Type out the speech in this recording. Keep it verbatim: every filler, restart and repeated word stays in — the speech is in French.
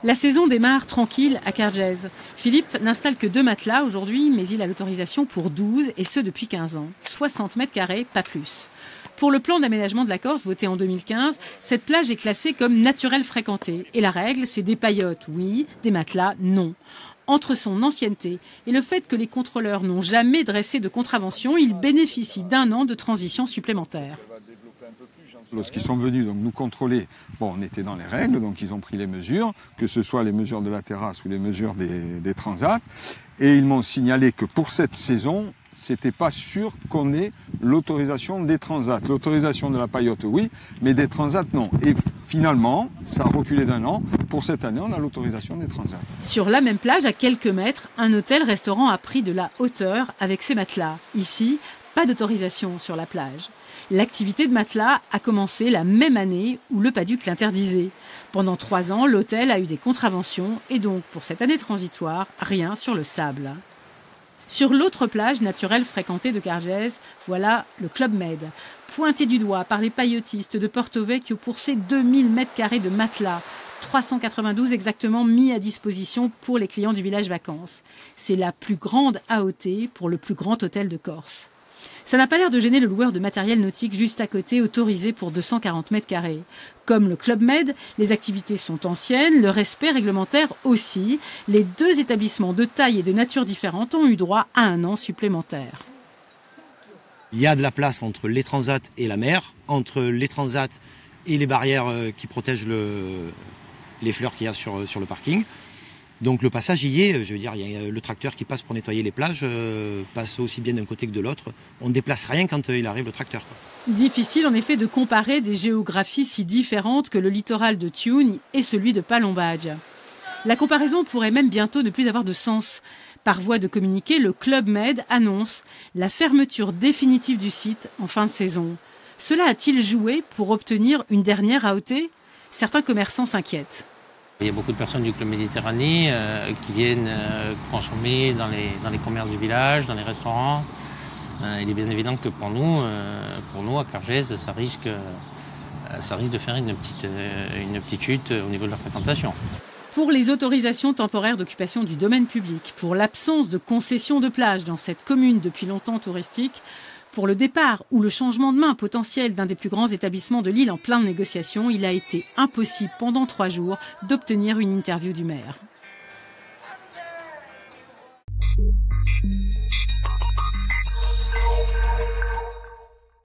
La saison démarre tranquille à Cargèse. Philippe n'installe que deux matelas aujourd'hui, mais il a l'autorisation pour douze, et ce depuis quinze ans. soixante mètres carrés, pas plus. Pour le plan d'aménagement de la Corse, voté en deux mille quinze, cette plage est classée comme naturelle fréquentée. Et la règle, c'est des paillotes, oui, des matelas, non. Entre son ancienneté et le fait que les contrôleurs n'ont jamais dressé de contravention, il bénéficie d'un an de transition supplémentaire. Lorsqu'ils sont venus donc, nous contrôler, bon, on était dans les règles, donc ils ont pris les mesures, que ce soit les mesures de la terrasse ou les mesures des, des transats, et ils m'ont signalé que pour cette saison, c'était pas sûr qu'on ait l'autorisation des transats. L'autorisation de la paillote, oui, mais des transats, non. Et finalement, ça a reculé d'un an. Pour cette année, on a l'autorisation des transats. Sur la même plage, à quelques mètres, un hôtel-restaurant a pris de la hauteur avec ses matelas. Ici, pas d'autorisation sur la plage. L'activité de matelas a commencé la même année où le Padduc l'interdisait. Pendant trois ans, l'hôtel a eu des contraventions et donc, pour cette année transitoire, rien sur le sable. Sur l'autre plage naturelle fréquentée de Cargèse, voilà le Club Med, pointé du doigt par les paillotistes de Porto Vecchio pour ses deux mille mètres carrés de matelas, trois cent quatre-vingt-douze exactement mis à disposition pour les clients du village vacances. C'est la plus grande A O T pour le plus grand hôtel de Corse. Ça n'a pas l'air de gêner le loueur de matériel nautique juste à côté, autorisé pour deux cent quarante mètres carrés. Comme le Club Med, les activités sont anciennes, le respect réglementaire aussi. Les deux établissements de taille et de nature différentes ont eu droit à un an supplémentaire. Il y a de la place entre les transats et la mer, entre les transats et les barrières qui protègent le, les fleurs qu'il y a sur, sur le parking. Donc le passage y est, je veux dire, il y a le tracteur qui passe pour nettoyer les plages, euh, passe aussi bien d'un côté que de l'autre. On ne déplace rien quand euh, il arrive le tracteur, quoi. Difficile en effet de comparer des géographies si différentes que le littoral de Tiuni et celui de Palombadge. La comparaison pourrait même bientôt ne plus avoir de sens. Par voie de communiqué, le Club Med annonce la fermeture définitive du site en fin de saison. Cela a-t-il joué pour obtenir une dernière A O T ? Certains commerçants s'inquiètent. Il y a beaucoup de personnes du Club Méditerranée euh, qui viennent euh, consommer dans les, dans les commerces du village, dans les restaurants. Euh, il est bien évident que pour nous, euh, pour nous à Cargèse, ça risque, euh, ça risque de faire une petite, euh, une petite chute au niveau de la fréquentation. Pour les autorisations temporaires d'occupation du domaine public, pour l'absence de concession de plage dans cette commune depuis longtemps touristique, pour le départ ou le changement de main potentiel d'un des plus grands établissements de l'île en pleine négociation, il a été impossible pendant trois jours d'obtenir une interview du maire.